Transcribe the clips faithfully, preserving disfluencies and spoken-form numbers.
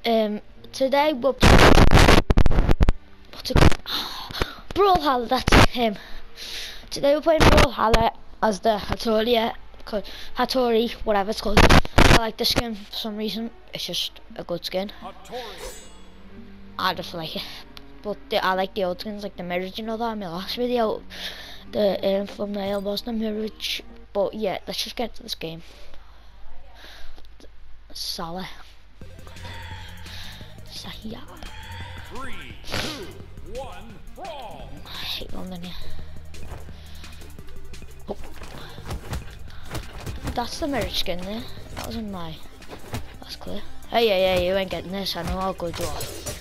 Um, today we're playing what's it called? Brawlhalla, that's him. Today we're playing Brawlhalla as the Hattori, Hattori, whatever it's called. I like the skin for some reason. It's just a good skin. I just like it. But the, I like the old skins, like the mirrors, you know that in my last video. The um, thumbnail was the mirrors. But yeah, let's just get to this game. Salah. Sahia. Three, two, one, brawl. I hate London, yeah. Oh. That's the mirror skin there. That wasn't my. That's clear. Hey, yeah, yeah, you ain't getting this. I know how good you are.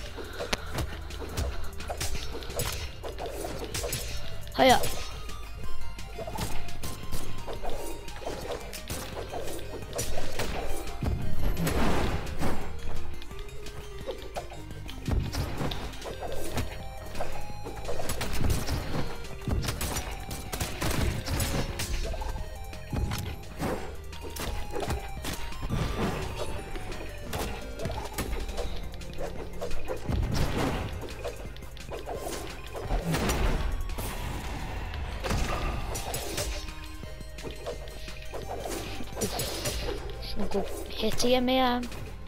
Hiya. Some good hit here, man.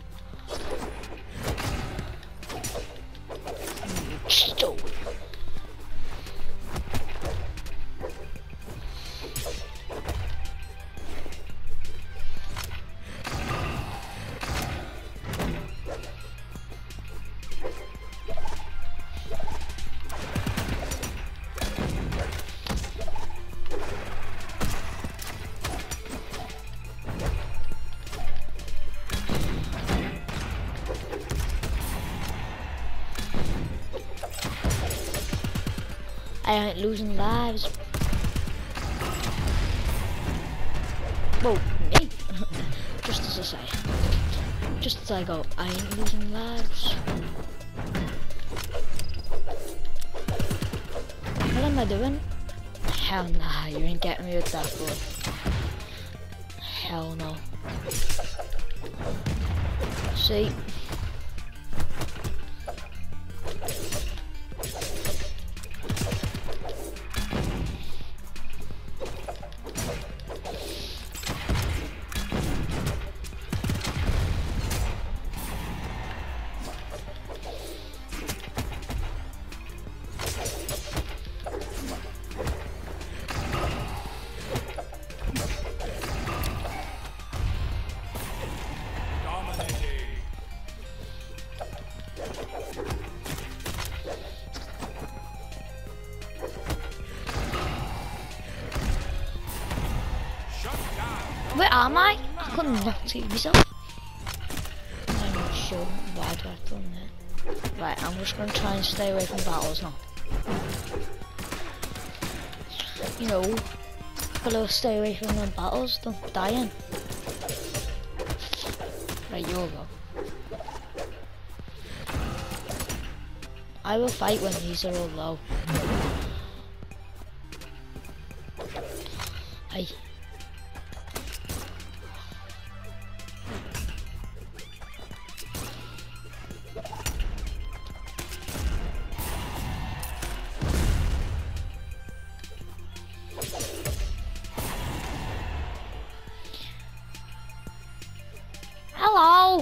Stop. I ain't losing lives. Whoa, me? Just as I say. Just as I go, I ain't losing lives. What am I doing? Hell nah, you ain't getting me with that, boy. Hell no. See? Where am I? I couldn't not see myself. I'm not sure why do I have done that. Right, I'm just gonna try and stay away from battles now. You know, gotta stay away from the battles, don't die in. Right, you'll go. I will fight when these are all low. Hey. Hello.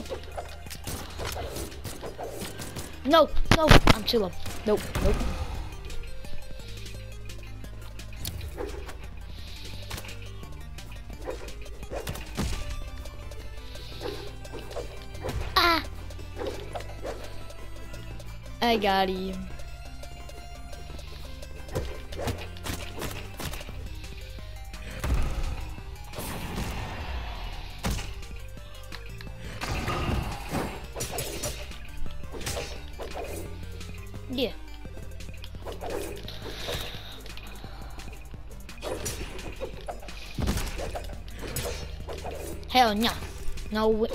No, no, I'm too low. Nope, nope. Ah! I got him. Yeah. Hell no. No way.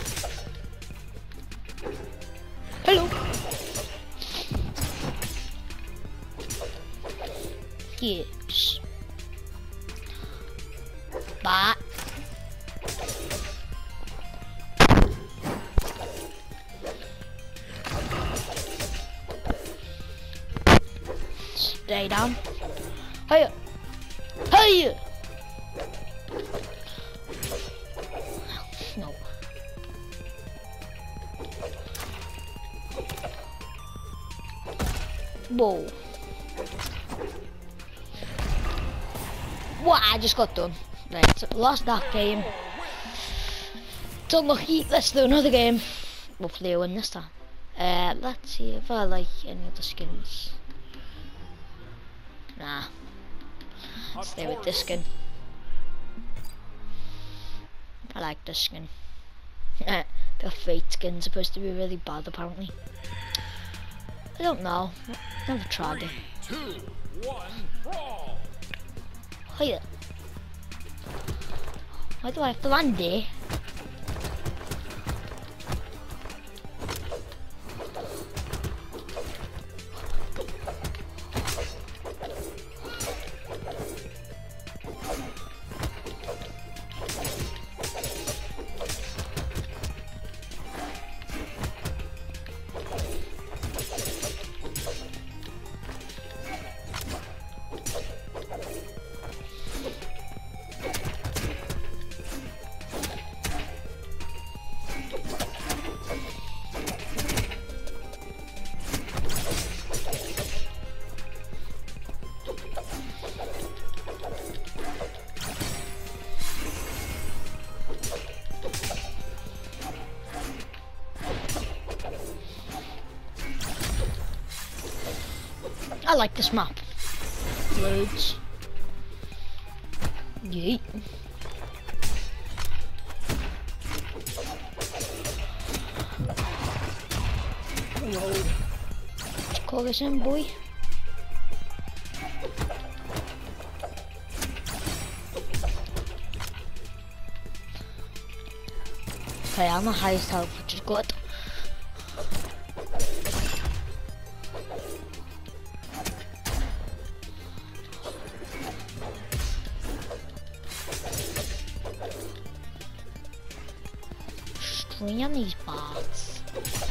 Hello. Yes. But down. Hiya! Hiya! No. Whoa. What? I just got done. Right, lost that game. It's unlucky. Let's do another game. Hopefully I win this time. Uh, let's see if I like any of the skins. Nah. Stay with this skin. I like this skin. The fate skin's supposed to be really bad apparently. I don't know. Never tried it. Two, one, brawl. Hiya. Why do I have to land there? I like this map. Loads. Yeet. Whoa. Let's call this in, boy. Okay, I'm the highest health, which is good. String on these bots.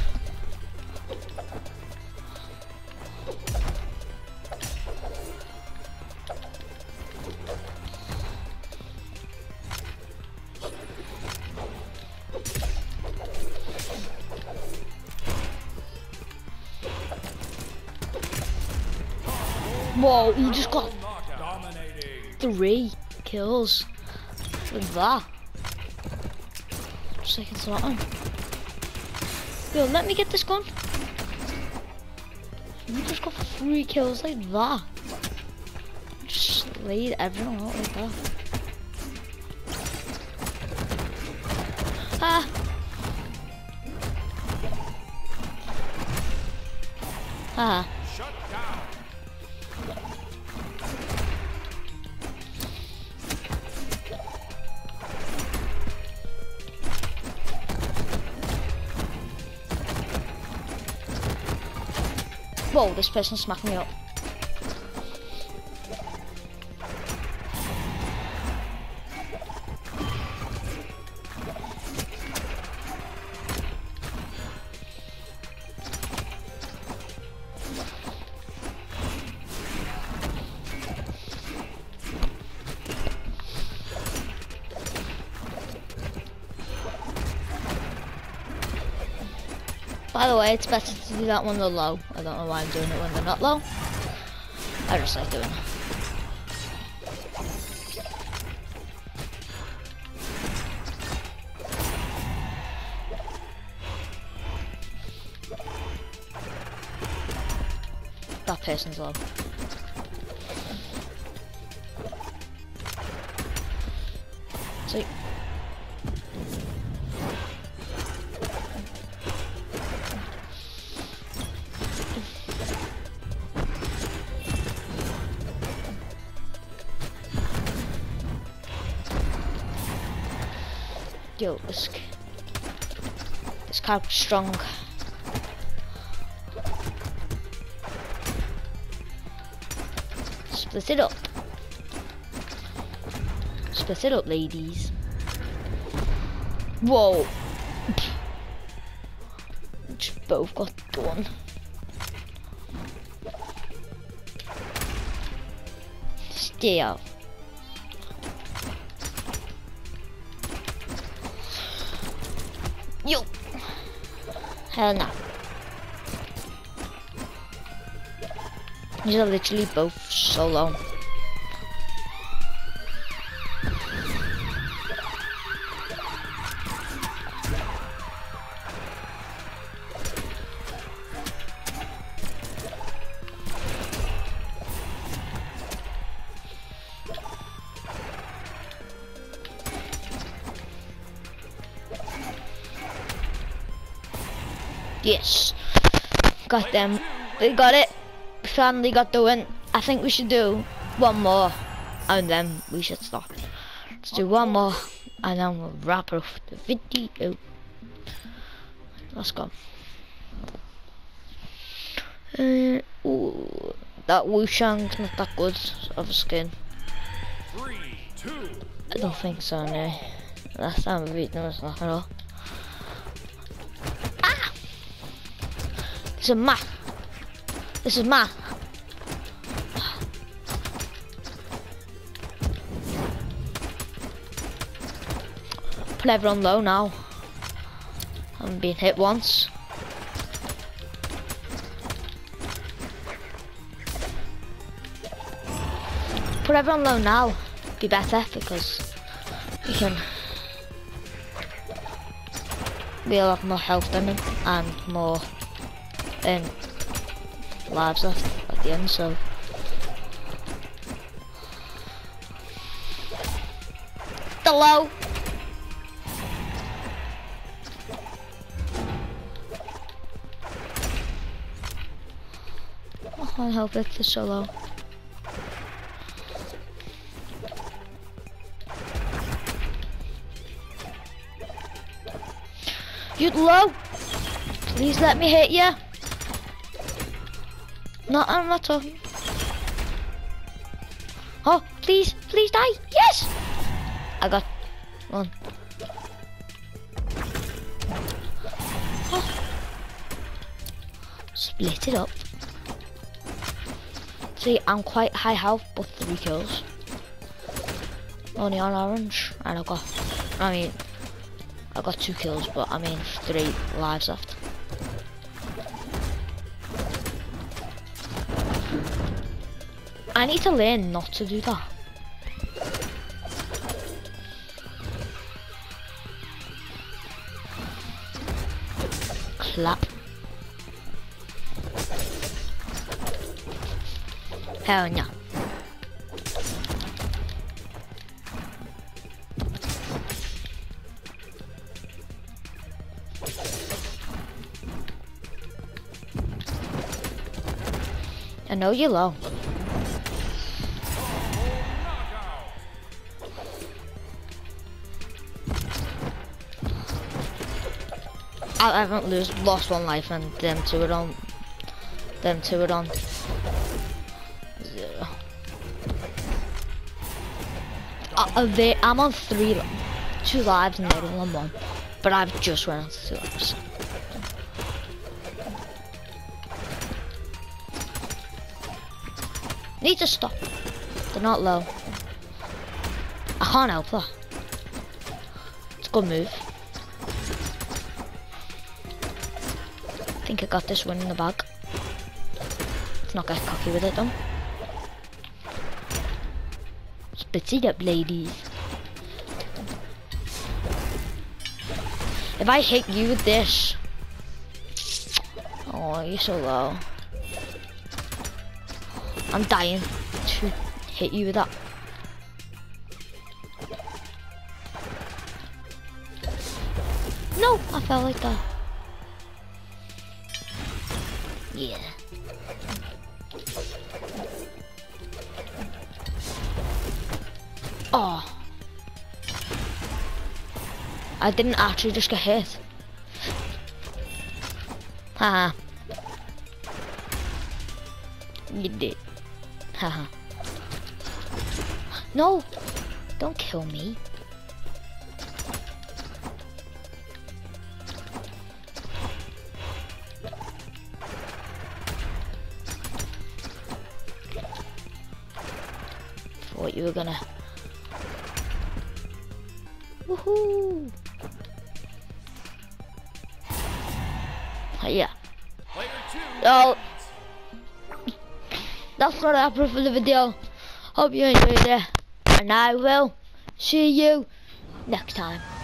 Whoa, he just got three kills with that. Second slot on. Yo, let me get this gun. You just got three kills like that. Just laid everyone out like that. Ah. Ah. Shut down. Whoa, this person smacked me up. By the way, it's better to do that when they're low. I don't know why I'm doing it when they're not low. I just like doing it. That person's low. See? Yo, this, this character's strong. Split it up. Split it up, ladies. Whoa. Just both got done. Yeah. Yo. Hell no. These are literally both solo. Yes, got them. We got it. Finally got the win. I think we should do one more, and then we should stop. Let's do one more, and then we'll wrap up the video. Let's go. Uh, ooh, that Wushang's not that good of a skin. Three, two, I don't think so. No. Last time we beat them, it's not at all. This is math. This is math. Put everyone low now. I haven't been hit once. Put everyone low now. Be better because we can. We'll have more health than them and more. Um, lives left at the end, so the low. I can't help it, it's so low. You low. Please let me hit you. No, I'm not talking. Oh, please, please die. Yes! I got one. Oh. Split it up. See, I'm quite high health, but three kills. Only on orange, and I got, I mean, I got two kills, but I mean three lives left. I need to learn not to do that. Clap. Hell no. I know you're low. I haven't lose, lost one life and them two are on, them two are on zero. Uh, they, I'm on three, two lives and they're all on one, but I've just run out of two lives. Need to stop. They're not low. I can't help that. It's a good move. I think I got this one in the bag. Let's not get cocky with it though. Split it up, ladies. If I hit you with this, oh, you're so low. I'm dying to hit you with that. No, I fell like that. Yeah. Oh. I didn't actually just get hit. Haha. You did. Haha. No! Don't kill me. you were gonna. Woohoo! Yeah. Player two. Oh, that's what happened for the video. Hope you enjoyed it, and I will see you next time.